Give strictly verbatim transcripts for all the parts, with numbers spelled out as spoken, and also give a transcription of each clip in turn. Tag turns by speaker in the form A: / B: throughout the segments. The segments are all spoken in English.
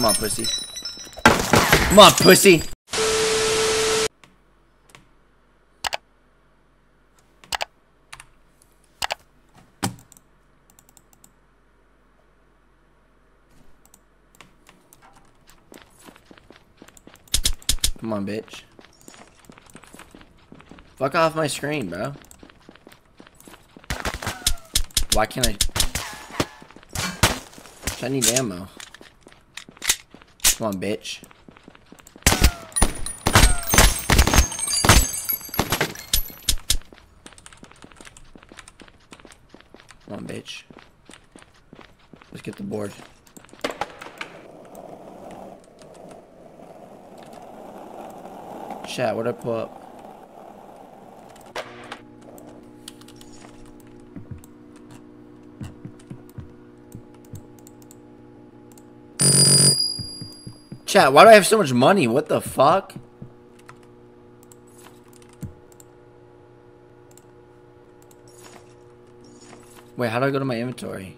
A: Come on, pussy. Come on, pussy. Come on, bitch. Fuck off my screen, bro. Why can't I? I need ammo. Come on, bitch. Come on, bitch. Let's get the board. Chat, what'd I pull up? Chat, why do I have so much money? What the fuck? Wait, how do I go to my inventory?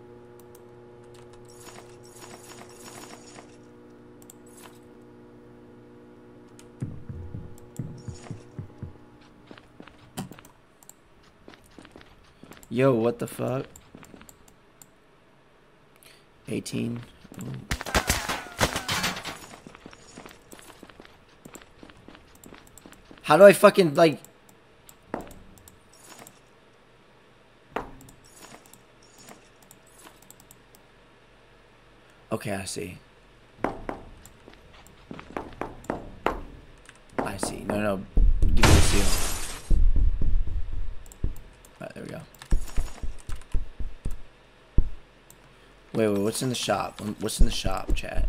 A: Yo, what the fuck? eighteen. Ooh. How do I fucking, like... Okay, I see. I see. No, no. Give me the seal. Alright, there we go. Wait, wait, what's in the shop? What's in the shop, chat?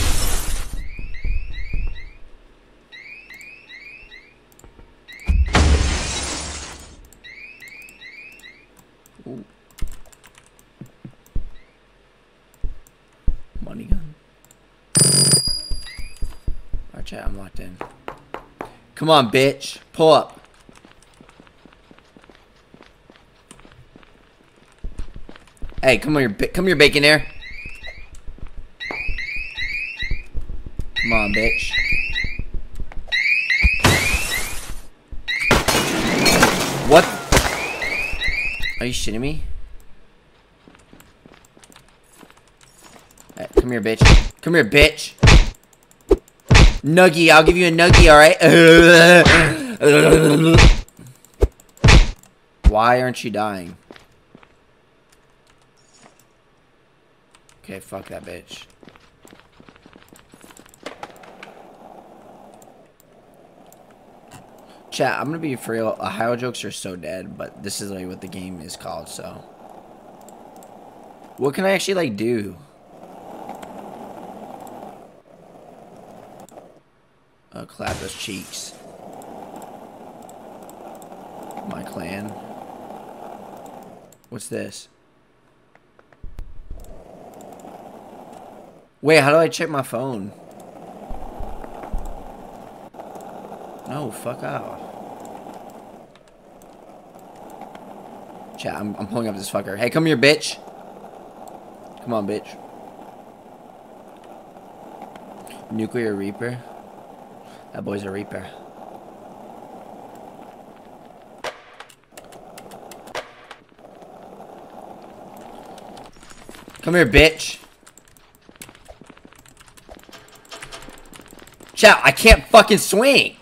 A: Ooh. Money gun. Alright, chat, I'm locked in. Come on, bitch. Pull up. Hey, come here, come here, bacon there. Come on, bitch. What? Are you shitting me? Hey, come here, bitch. Come here, bitch. Nuggie, I'll give you a nuggie, alright? Why aren't you dying? Okay, fuck that bitch. Chat, I'm gonna be for real. Ohio jokes are so dead, but this is like what the game is called, so. What can I actually like do? Uh, clap those cheeks. My clan. What's this? Wait, how do I check my phone? No, fuck off. Chat, I'm, I'm pulling up this fucker. Hey, come here, bitch. Come on, bitch. Nuclear Reaper. That boy's a Reaper. Come here, bitch. Chat, I can't fucking swing.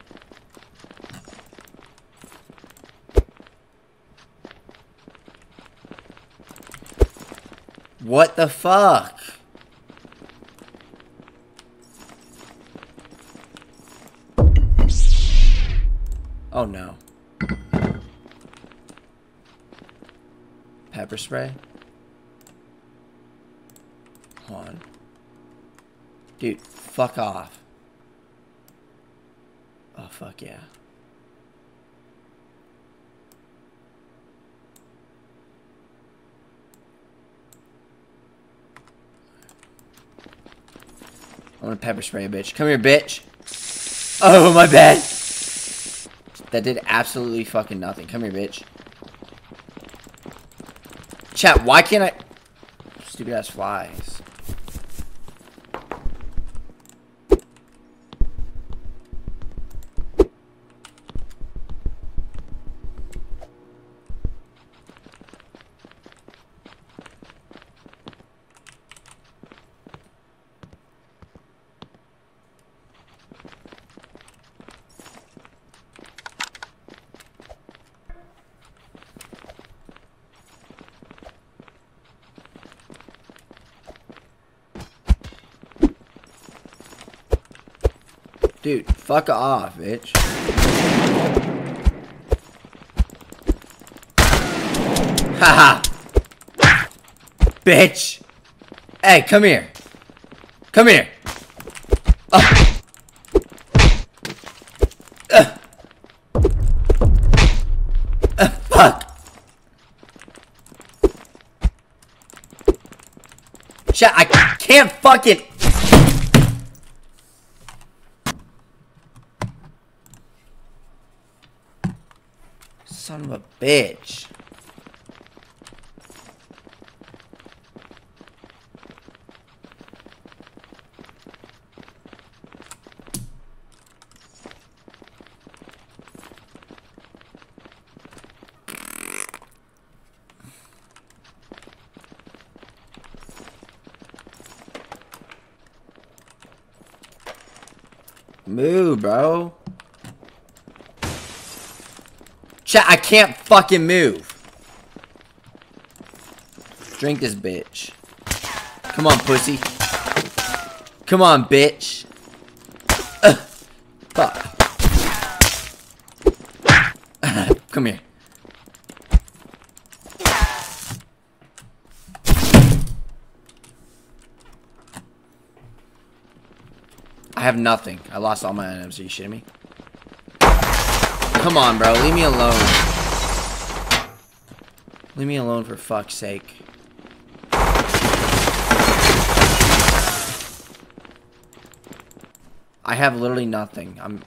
A: What the fuck? Oh no. Pepper spray? Hold on. Dude, fuck off. Oh, fuck yeah. I'm gonna pepper spray a bitch. Come here, bitch. Oh, my bad. That did absolutely fucking nothing. Come here, bitch. Chat, why can't I... Stupid ass flies. Dude, fuck off, bitch. Haha. Bitch. Hey, come here. Come here. Oh. Uh. Uh, fuck. Shit, I can't fucking... Son of a bitch. Move, bro. Chat, I can't fucking move. Drink this bitch. Come on, pussy. Come on, bitch. Ugh. Fuck. Come here. I have nothing. I lost all my items. Are you shitting me? Come on, bro. Leave me alone. Leave me alone for fuck's sake. I have literally nothing. I'm...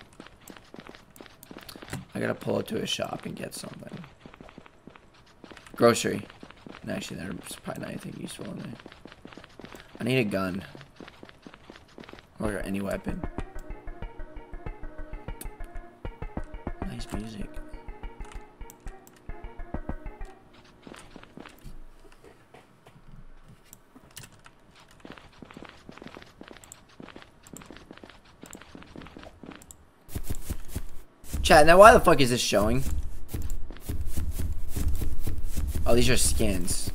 A: I gotta pull it to a shop and get something. Grocery. And actually, there's probably not anything useful in there. I need a gun. Or any weapon. Nice music. Chat, now why the fuck is this showing? Oh, these are skins.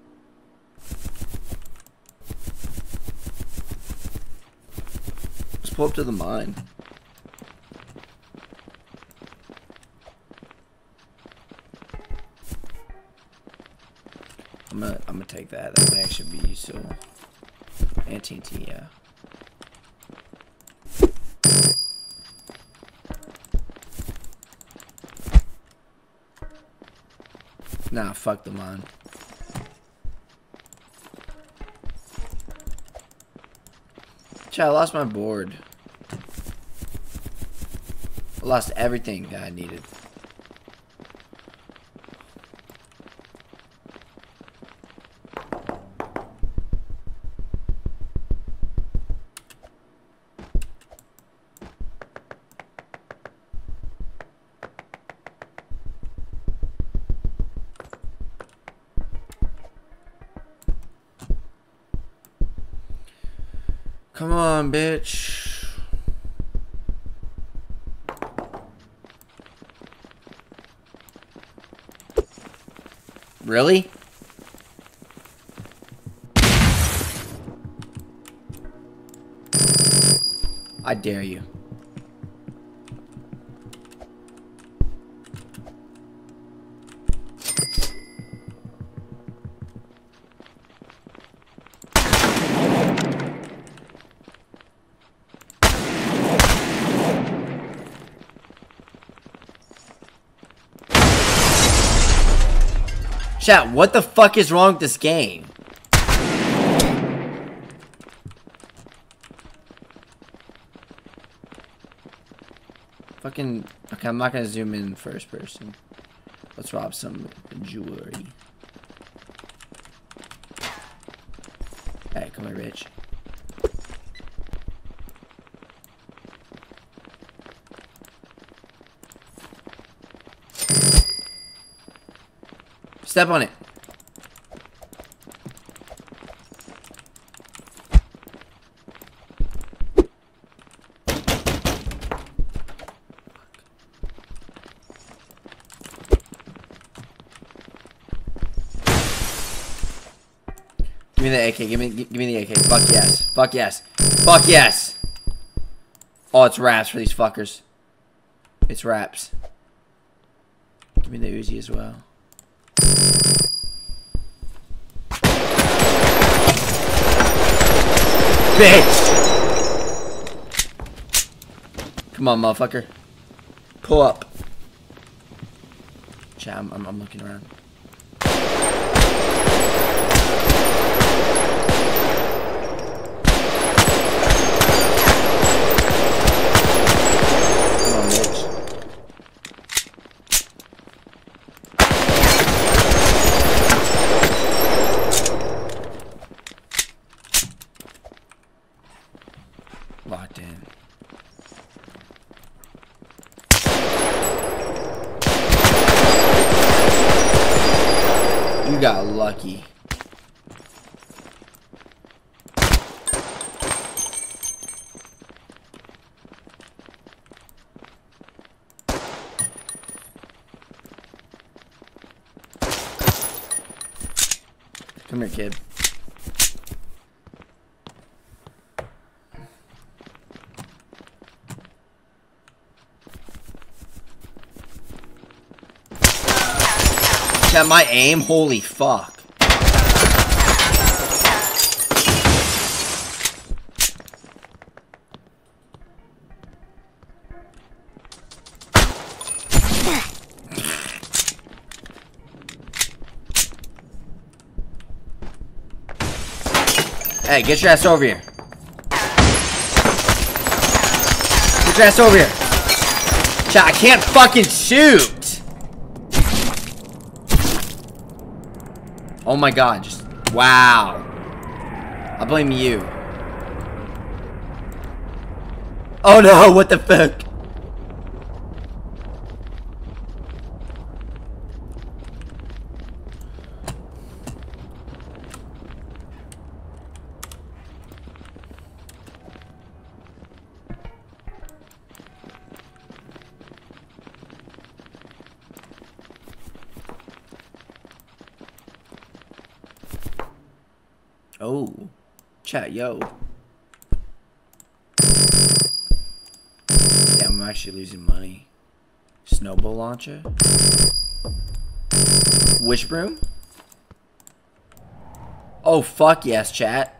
A: Let's pull up to the mine. I'm gonna, I'm gonna take that. That may actually be useful. And T N T, yeah. Nah, fuck the mine. Chat, I lost my board. I lost everything that I needed. Come on, bitch. Really? I dare you. Chat, what the fuck is wrong with this game? Fucking... Okay, I'm not gonna zoom in first person. Let's rob some jewelry. Hey, come here, bitch. Step on it. Give me the A K. Give me, give me the A K. Fuck yes. Fuck yes. Fuck yes. Oh, it's wraps for these fuckers. It's wraps. Give me the Uzi as well. Bitch! Come on, motherfucker. Pull up. Chat, I'm, I'm, I'm looking around. Come on, bitch. Locked in. You got lucky. Come here, kid. At my aim, holy fuck. Hey, get your ass over here. Get your ass over here. Chat, I can't fucking shoot. Oh my god, just wow. I blame you. Oh no, what the fuck? Oh, chat, yo. Damn, I'm actually losing money. Snowball launcher? Wish broom? Oh, fuck yes, chat.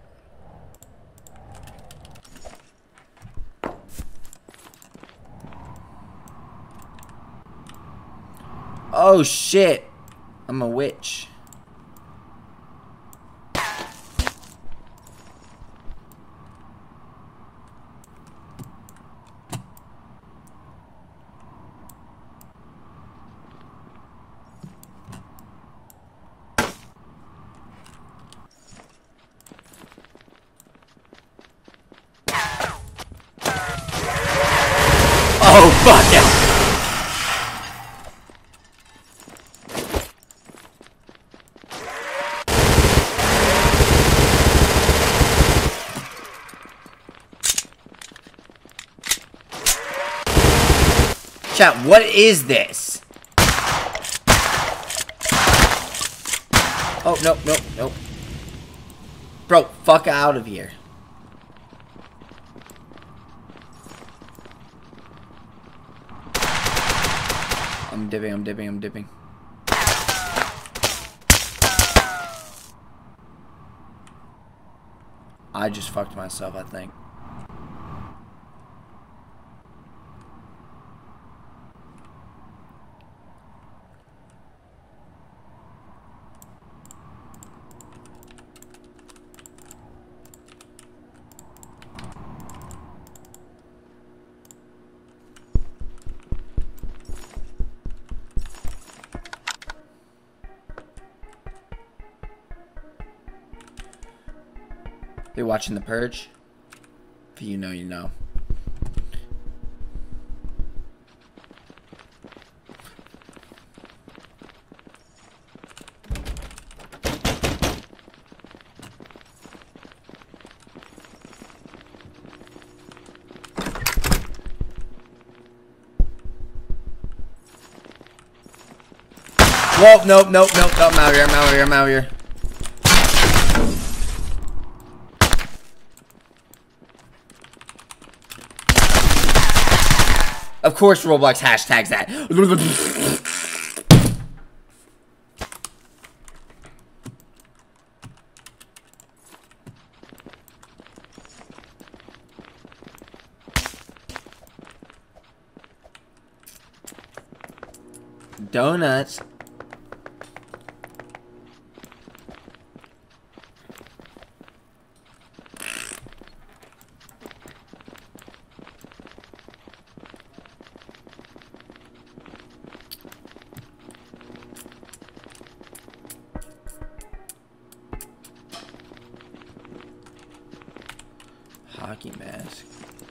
A: Oh, shit. I'm a witch. Oh, fuck it! Chat, what is this? Oh, no, no, no. Bro, fuck out of here. I'm dipping, I'm dipping, I'm dipping. I just fucked myself, I think. They're watching The Purge. If you know, you know. Whoa, nope, nope, nope, nope, I'm out of here, I'm out of here, I'm out of here. Of course Roblox hashtags that. Donuts. Hockey mask.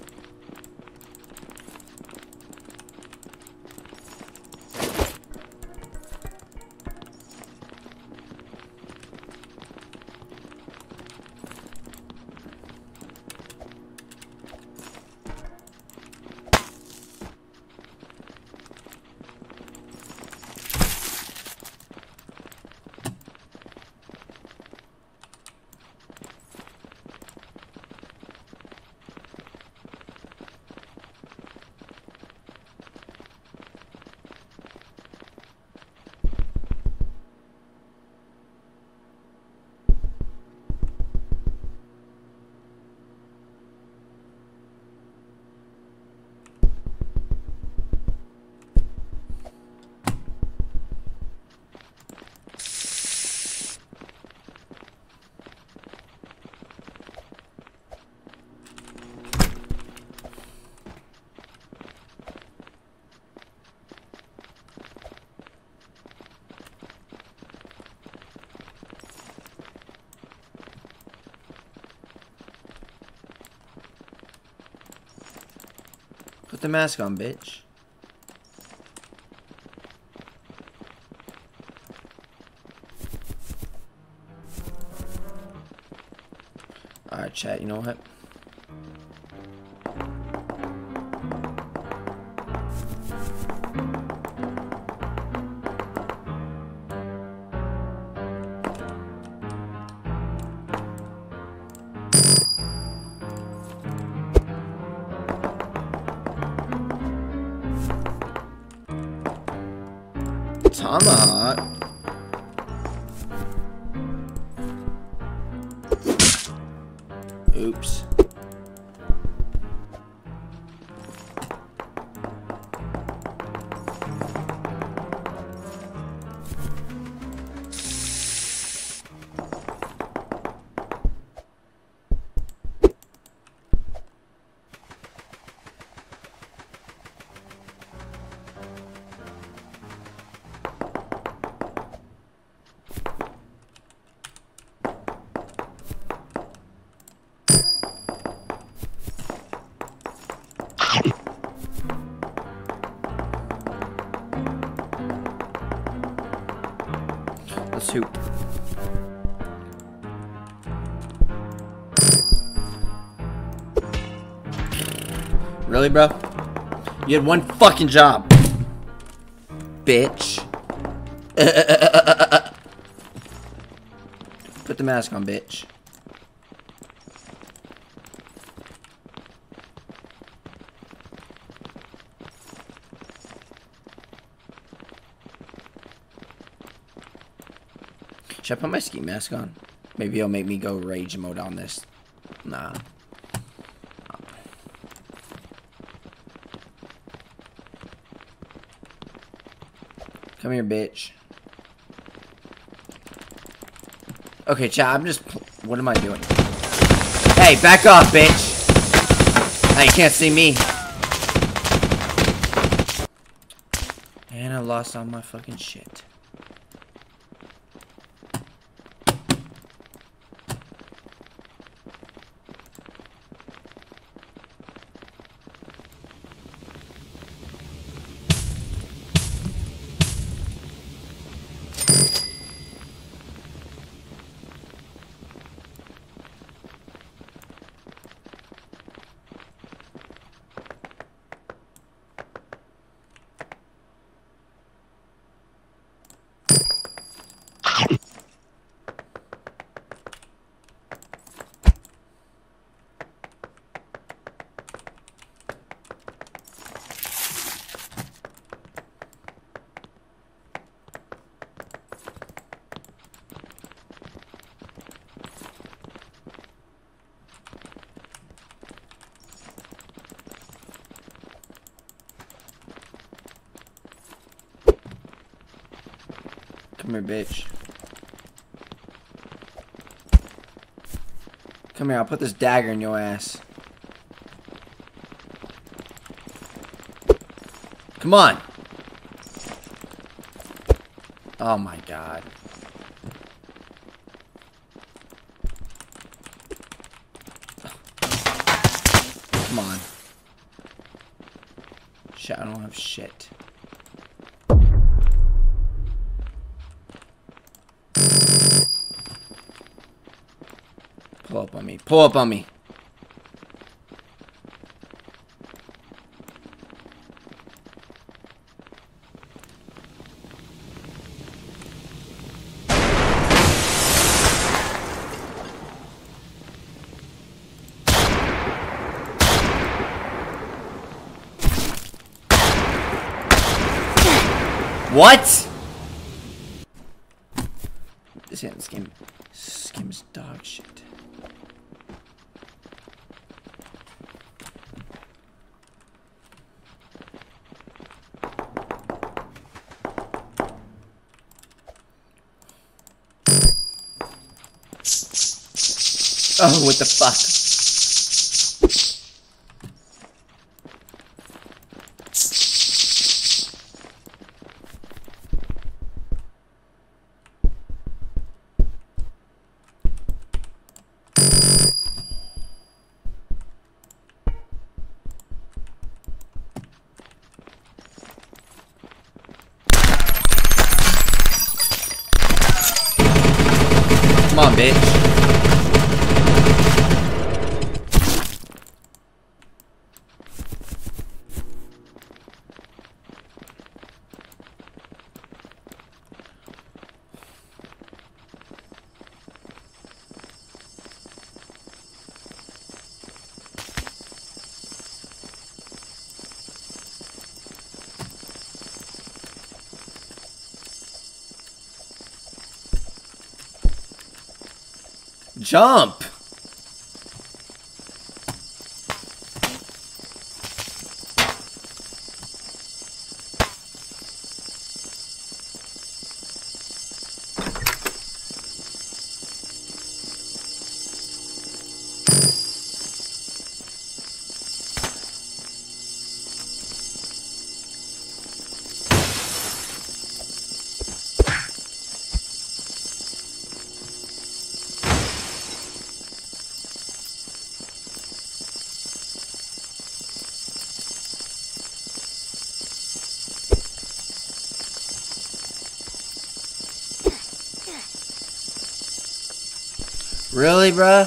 A: Put the mask on, bitch. Alright, chat, you know what? Tomahawk. Oops. Let's hoop. Really, bro? You had one fucking job, bitch. Put the mask on, bitch. Should I put my ski mask on? Maybe it'll make me go rage mode on this. Nah. Come here, bitch. Okay, chat, I'm just... What am I doing? Hey, back off, bitch! Now you can't see me. And I lost all my fucking shit. Come here, bitch. Come here, I'll put this dagger in your ass. Come on. Oh my god. Come on. Shit, I don't have shit. Pull up on me. Pull up on me. What? This, yeah, this game, this game is dog shit. Oh, what the fuck? Come on, bitch. Jump! Really, bruh?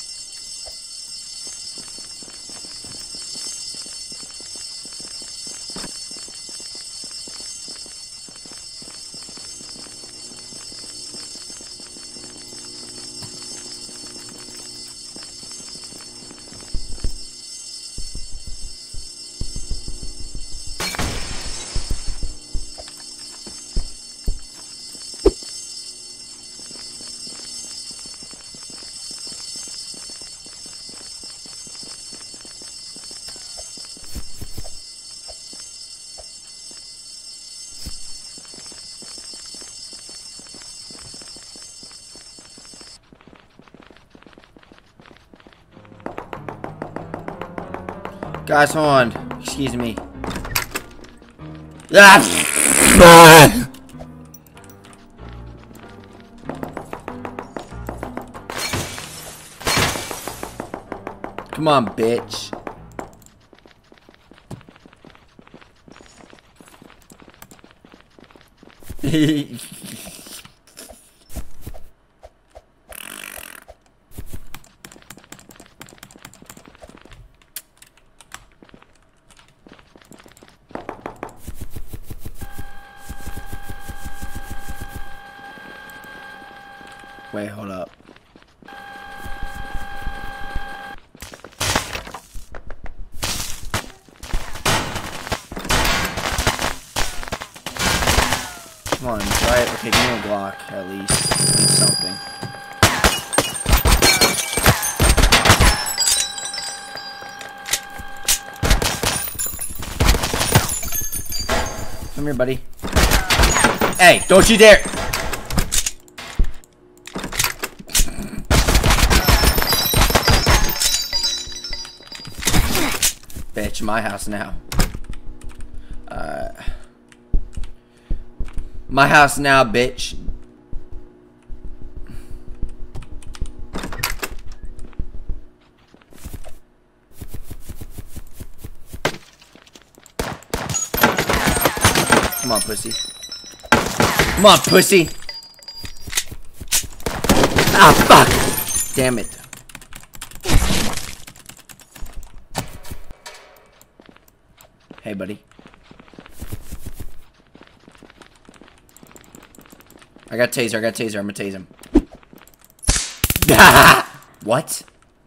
A: Guys, hold on. Excuse me. Ah! Come on, bitch. Wait, hold up. Come on, try it. Okay, give me a block at least. At least something. Come here, buddy. Hey, don't you dare! Bitch, my house now. Uh, my house now, bitch. Come on, pussy. Come on, pussy. Ah, fuck. Damn it. Hey, buddy. I got taser. I got taser. I'm gonna tase him. What?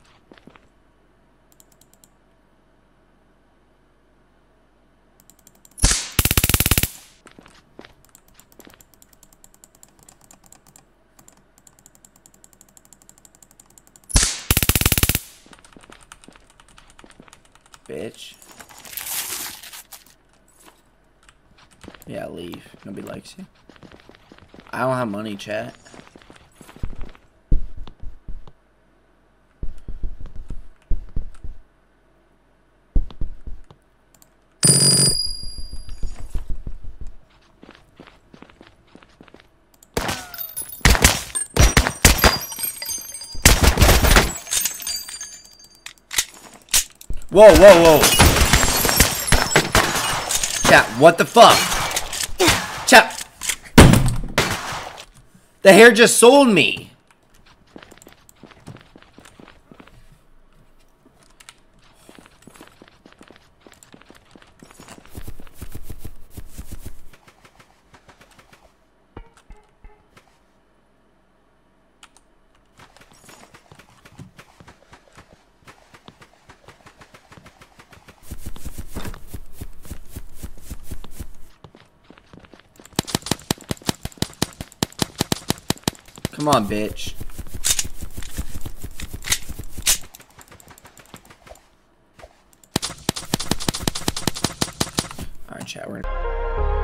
A: Bitch. Yeah, leave. Nobody likes you. I don't have money, chat. Whoa, whoa, whoa. Chat, what the fuck? Chat. The hair just sold me. Come on, bitch. Alright, chat, we're